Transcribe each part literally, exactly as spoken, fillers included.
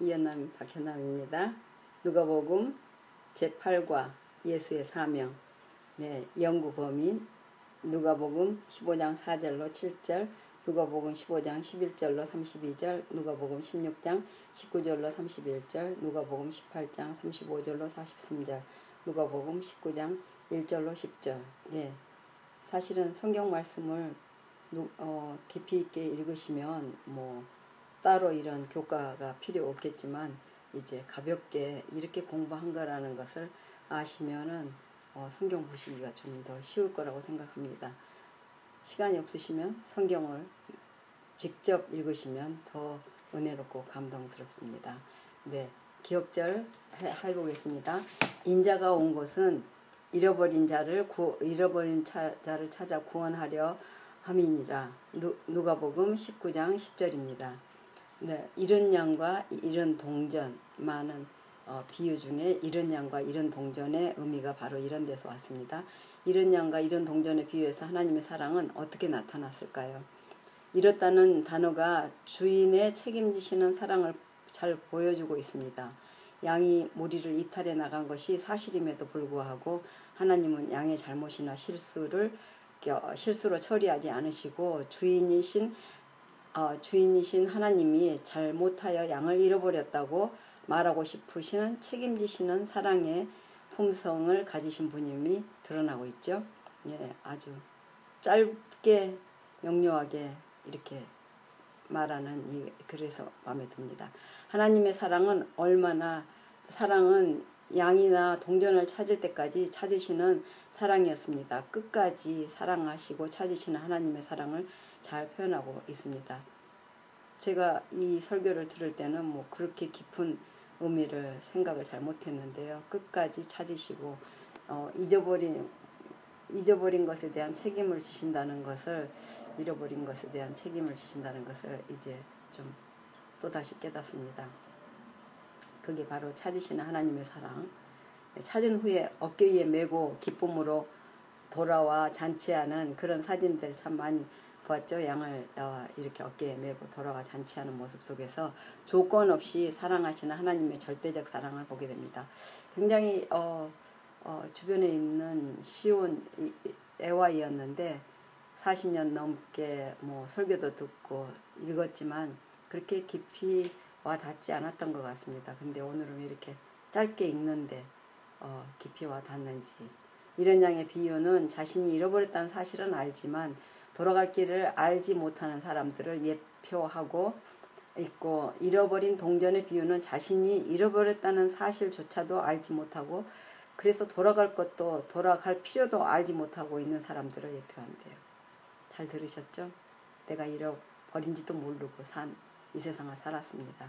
이연남 박현남입니다. 누가복음 제팔 과 예수의 사명. 네, 연구 범인 누가복음 십오 장 사 절로 칠 절, 누가복음 십오 장 십일 절로 삼십이 절, 누가복음 십육 장 십구 절로 삼십일 절, 누가복음 십팔 장 삼십오 절로 사십삼 절, 누가복음 십구 장 일 절로 십 절. 네, 사실은 성경 말씀을 어, 깊이 있게 읽으시면 뭐 따로 이런 교과가 필요 없겠지만 이제 가볍게 이렇게 공부한 거라는 것을 아시면은 어, 성경 보시기가 좀 더 쉬울 거라고 생각합니다. 시간이 없으시면 성경을 직접 읽으시면 더 은혜롭고 감동스럽습니다. 네, 기억절 해, 해보겠습니다. 인자가 온 곳은 잃어버린 자를 구, 잃어버린 차, 자를 찾아 구원하려 함이니라. 누, 누가복음 십구 장 십 절입니다. 네, 이른 양과 이른 동전, 많은 어, 비유 중에 이른 양과 이른 동전의 의미가 바로 이런 데서 왔습니다. 이른 양과 이른 동전의 비유에서 하나님의 사랑은 어떻게 나타났을까요? 이렇다는 단어가 주인의 책임지시는 사랑을 잘 보여주고 있습니다. 양이 무리를 이탈해 나간 것이 사실임에도 불구하고 하나님은 양의 잘못이나 실수를 실수로 처리하지 않으시고 주인이신 어, 주인이신 하나님이 잘못하여 양을 잃어버렸다고 말하고 싶으시는 책임지시는 사랑의 품성을 가지신 분임이 드러나고 있죠. 예, 아주 짧게 명료하게 이렇게 말하는 이 그래서 마음에 듭니다. 하나님의 사랑은 얼마나 사랑은 양이나 동전을 찾을 때까지 찾으시는 사랑이었습니다. 끝까지 사랑하시고 찾으시는 하나님의 사랑을 잘 표현하고 있습니다. 제가 이 설교를 들을 때는 뭐 그렇게 깊은 의미를 생각을 잘 못했는데요. 끝까지 찾으시고 어, 잊어버린 잊어버린 것에 대한 책임을 지신다는 것을 잃어버린 것에 대한 책임을 지신다는 것을 이제 좀 또다시 깨닫습니다. 그게 바로 찾으시는 하나님의 사랑. 찾은 후에 어깨 위에 메고 기쁨으로 돌아와 잔치하는 그런 사진들 참 많이 보았죠. 양을 어, 이렇게 어깨에 메고 돌아와 잔치하는 모습 속에서 조건 없이 사랑하시는 하나님의 절대적 사랑을 보게 됩니다. 굉장히 어, 어, 주변에 있는 쉬운 애화이었는데 사십 년 넘게 뭐 설교도 듣고 읽었지만 그렇게 깊이 와 닿지 않았던 것 같습니다. 근데 오늘은 왜 이렇게 짧게 읽는데 어, 깊이 와 닿는지. 이런 양의 비유는 자신이 잃어버렸다는 사실은 알지만 돌아갈 길을 알지 못하는 사람들을 예표하고 있고, 잃어버린 동전의 비유는 자신이 잃어버렸다는 사실조차도 알지 못하고 그래서 돌아갈 것도 돌아갈 필요도 알지 못하고 있는 사람들을 예표한대요. 잘 들으셨죠? 내가 잃어버린지도 모르고 산 이 세상을 살았습니다.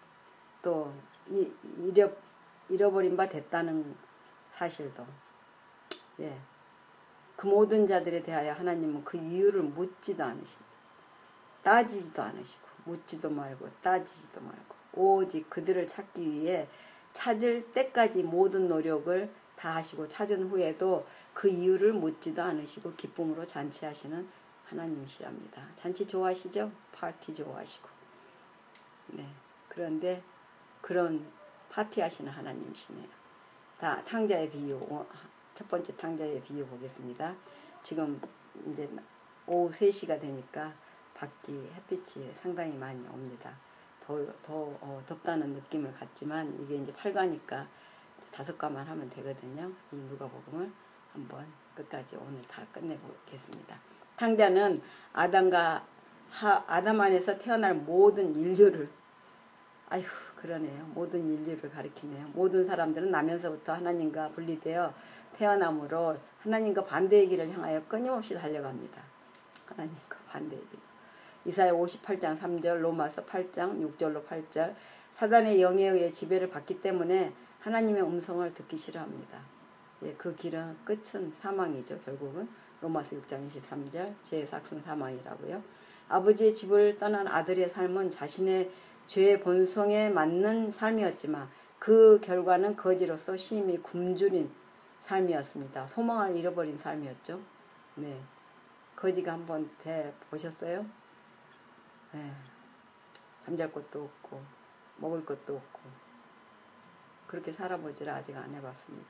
또 이, 잃어, 잃어버린 바 됐다는 사실도. 예. 그 모든 자들에 대하여 하나님은 그 이유를 묻지도 않으십니다. 따지지도 않으시고 묻지도 말고 따지지도 말고 오직 그들을 찾기 위해 찾을 때까지 모든 노력을 다하시고 찾은 후에도 그 이유를 묻지도 않으시고 기쁨으로 잔치하시는 하나님이시랍니다. 잔치 좋아하시죠? 파티 좋아하시고. 네. 그런데 그런 파티하시는 하나님이시네요. 다 탕자의 비유, 첫 번째 탕자의 비유 보겠습니다. 지금 이제 오후 세 시가 되니까 밖이 햇빛이 상당히 많이 옵니다. 더, 더 어, 덥다는 느낌을 갖지만 이게 이제 팔 과니까 다섯 과만 하면 되거든요. 이 누가복음을 한번 끝까지 오늘 다 끝내보겠습니다. 탕자는 아담과 하, 아담 안에서 태어날 모든 인류를, 아휴 그러네요. 모든 인류를 가리키네요. 모든 사람들은 나면서부터 하나님과 분리되어 태어남으로 하나님과 반대의 길을 향하여 끊임없이 달려갑니다. 하나님과 반대의 길. 이사야 오십팔 장 삼 절, 로마서 팔 장 육 절로 팔 절. 사단의 영에 의해 지배를 받기 때문에 하나님의 음성을 듣기 싫어합니다. 예, 그 길은 끝은 사망이죠. 결국은 로마서 육 장 이십삼 절, 제삭슨 사망이라고요. 아버지의 집을 떠난 아들의 삶은 자신의 죄의 본성에 맞는 삶이었지만 그 결과는 거지로서 심히 굶주린 삶이었습니다. 소망을 잃어버린 삶이었죠. 네, 거지가 한번 돼 보셨어요? 네, 잠잘 곳도 없고 먹을 것도 없고 그렇게 살아보지를 아직 안 해봤습니다.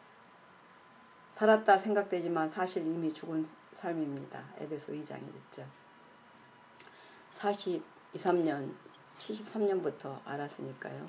살았다 생각되지만 사실 이미 죽은 삶입니다. 에베소 이 장에 있죠. 사십이, 삼 년, 칠십삼 년부터 알았으니까요.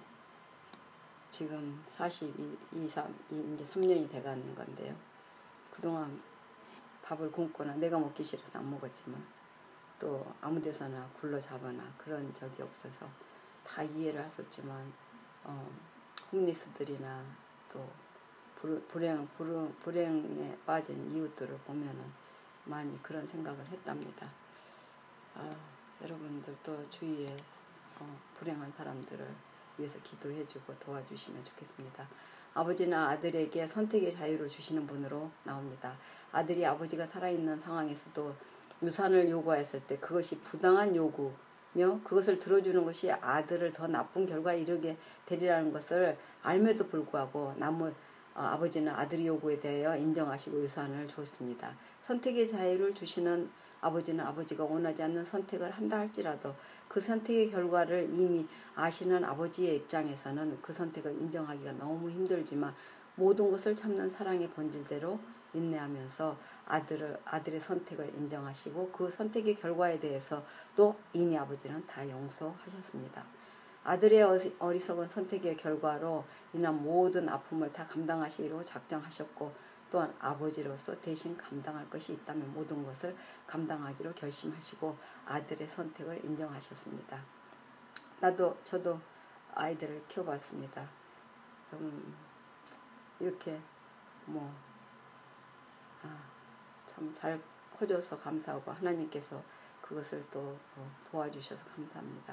지금 사십이, 삼, 이제 삼 년이 돼가는 건데요. 그동안 밥을 굶거나 내가 먹기 싫어서 안 먹었지만 또 아무 데서나 굴러 잡거나 그런 적이 없어서 다 이해를 할 수 없지만 어, 홈리스들이나 또 불행, 불행, 불행에 빠진 이웃들을 보면은 많이 그런 생각을 했답니다. 아, 여러분들도 주위에 어, 불행한 사람들을 위해서 기도해주고 도와주시면 좋겠습니다. 아버지는 아들에게 선택의 자유를 주시는 분으로 나옵니다. 아들이 아버지가 살아있는 상황에서도 유산을 요구했을 때 그것이 부당한 요구며 그것을 들어주는 것이 아들을 더 나쁜 결과에 이르게 되리라는 것을 알면도 불구하고 나무 어, 아버지는 아들의 요구에 대하여 인정하시고 유산을 주었습니다. 선택의 자유를 주시는 아버지는 아버지가 원하지 않는 선택을 한다 할지라도 그 선택의 결과를 이미 아시는 아버지의 입장에서는 그 선택을 인정하기가 너무 힘들지만 모든 것을 참는 사랑의 본질대로 인내하면서 아들을, 아들의 선택을 인정하시고 그 선택의 결과에 대해서 또 이미 아버지는 다 용서하셨습니다. 아들의 어리석은 선택의 결과로 인한 모든 아픔을 다 감당하시기로 작정하셨고 또한 아버지로서 대신 감당할 것이 있다면 모든 것을 감당하기로 결심하시고 아들의 선택을 인정하셨습니다. 나도 저도 아이들을 키워봤습니다. 음, 이렇게 뭐 아, 참 잘 커줘서 감사하고 하나님께서 그것을 또 도와주셔서 감사합니다.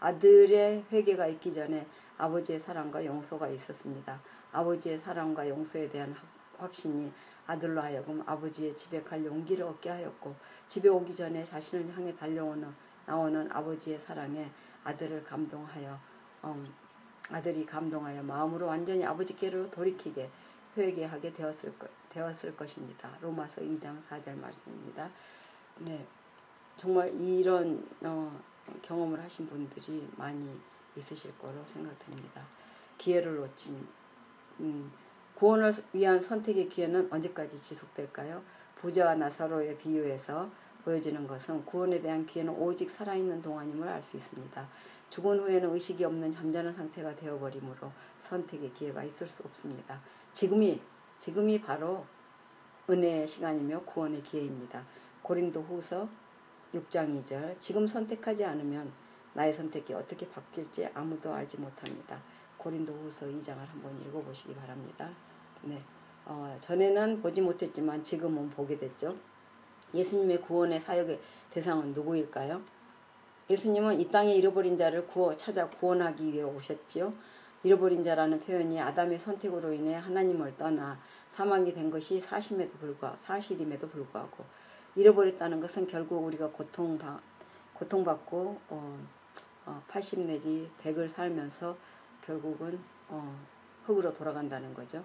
아들의 회개가 있기 전에 아버지의 사랑과 용서가 있었습니다. 아버지의 사랑과 용서에 대한 확신이 아들로 하여금 아버지의 집에 갈 용기를 얻게 하였고 집에 오기 전에 자신을 향해 달려오는 나오는 아버지의 사랑에 아들을 감동하여 음, 아들이 감동하여 마음으로 완전히 아버지께로 돌이키게 회개하게 되었을, 것, 되었을 것입니다. 로마서 이 장 사 절 말씀입니다. 네, 정말 이런 어, 경험을 하신 분들이 많이 있으실 거로 생각됩니다. 기회를 놓친 음, 구원을 위한 선택의 기회는 언제까지 지속될까요? 부자와 나사로의 비유에서 보여지는 것은 구원에 대한 기회는 오직 살아있는 동안임을 알 수 있습니다. 죽은 후에는 의식이 없는 잠자는 상태가 되어버리므로 선택의 기회가 있을 수 없습니다. 지금이 지금이 바로 은혜의 시간이며 구원의 기회입니다. 고린도후서 육 장 이 절 지금 선택하지 않으면 나의 선택이 어떻게 바뀔지 아무도 알지 못합니다. 고린도후서 이 장을 한번 읽어보시기 바랍니다. 네, 어, 전에는 보지 못했지만 지금은 보게 됐죠. 예수님의 구원의 사역의 대상은 누구일까요? 예수님은 이 땅에 잃어버린 자를 구워 찾아 구원하기 위해 오셨지요. 잃어버린 자라는 표현이 아담의 선택으로 인해 하나님을 떠나 사망이 된 것이 사심에도 불구하고, 사실임에도 불구하고 잃어버렸다는 것은 결국 우리가 고통바, 고통받고 어, 어, 팔십 내지 백을 살면서 결국은 어, 흙으로 돌아간다는 거죠.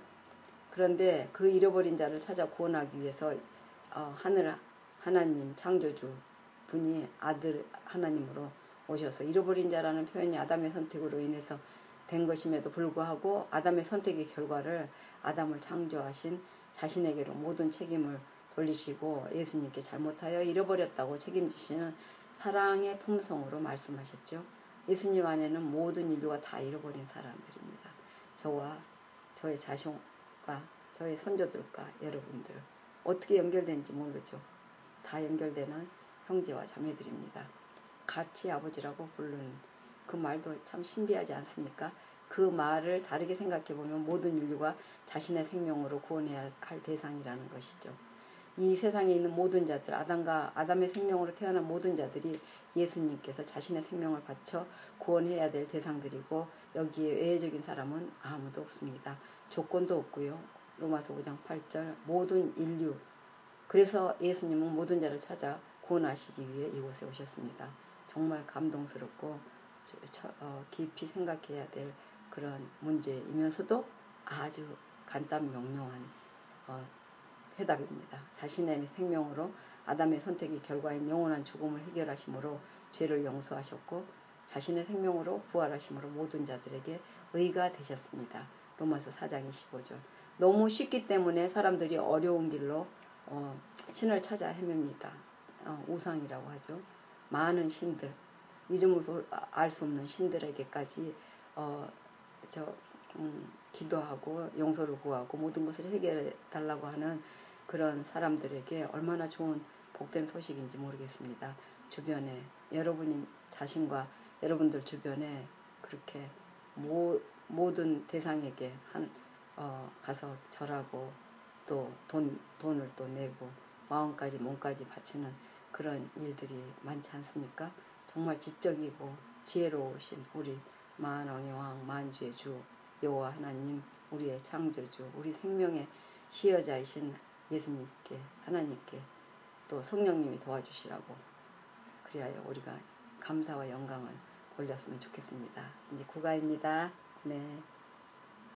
그런데 그 잃어버린 자를 찾아 구원하기 위해서 어, 하늘 하나님 창조주 분이 아들 하나님으로 오셔서 잃어버린 자라는 표현이 아담의 선택으로 인해서 된 것임에도 불구하고 아담의 선택의 결과를 아담을 창조하신 자신에게로 모든 책임을 돌리시고 예수님께 잘못하여 잃어버렸다고 책임지시는 사랑의 품성으로 말씀하셨죠. 예수님 안에는 모든 인류가 다 잃어버린 사람들입니다. 저와 저의 자손과 저의 선조들과 여러분들 어떻게 연결된지 모르죠. 다 연결되는 형제와 자매들입니다. 같이 아버지라고 부르는 그 말도 참 신비하지 않습니까? 그 말을 다르게 생각해보면 모든 인류가 자신의 생명으로 구원해야 할 대상이라는 것이죠. 이 세상에 있는 모든 자들, 아담과 아담의 생명으로 태어난 모든 자들이 예수님께서 자신의 생명을 바쳐 구원해야 될 대상들이고 여기에 외적인 사람은 아무도 없습니다. 조건도 없고요. 로마서 오 장 팔 절 모든 인류, 그래서 예수님은 모든 자를 찾아 구원하시기 위해 이곳에 오셨습니다. 정말 감동스럽고 깊이 생각해야 될 그런 문제이면서도 아주 간단 명료한 해답입니다. 자신의 생명으로 아담의 선택의 결과인 영원한 죽음을 해결하심으로 죄를 용서하셨고 자신의 생명으로 부활하심으로 모든 자들에게 의가 되셨습니다. 로마서 사 장 이십오 절. 너무 쉽기 때문에 사람들이 어려운 길로 어, 신을 찾아 헤맵니다. 어, 우상이라고 하죠. 많은 신들, 이름을 알 수 없는 신들에게까지 어, 저, 음, 기도하고 용서를 구하고 모든 것을 해결해 달라고 하는 그런 사람들에게 얼마나 좋은 복된 소식인지 모르겠습니다. 주변에 여러분이 자신과 여러분들 주변에 그렇게 모, 모든 대상에게 한, 어, 가서 절하고 또 돈, 돈을 또 내고 마음까지 몸까지 바치는 그런 일들이 많지 않습니까? 정말 지적이고 지혜로우신 우리 만왕의 왕 만주의 주 여호와 하나님, 우리의 창조주, 우리 생명의 시여자이신 예수님께, 하나님께 또 성령님이 도와주시라고 그리하여 우리가 감사와 영광을 돌렸으면 좋겠습니다. 이제 구가입니다. 네.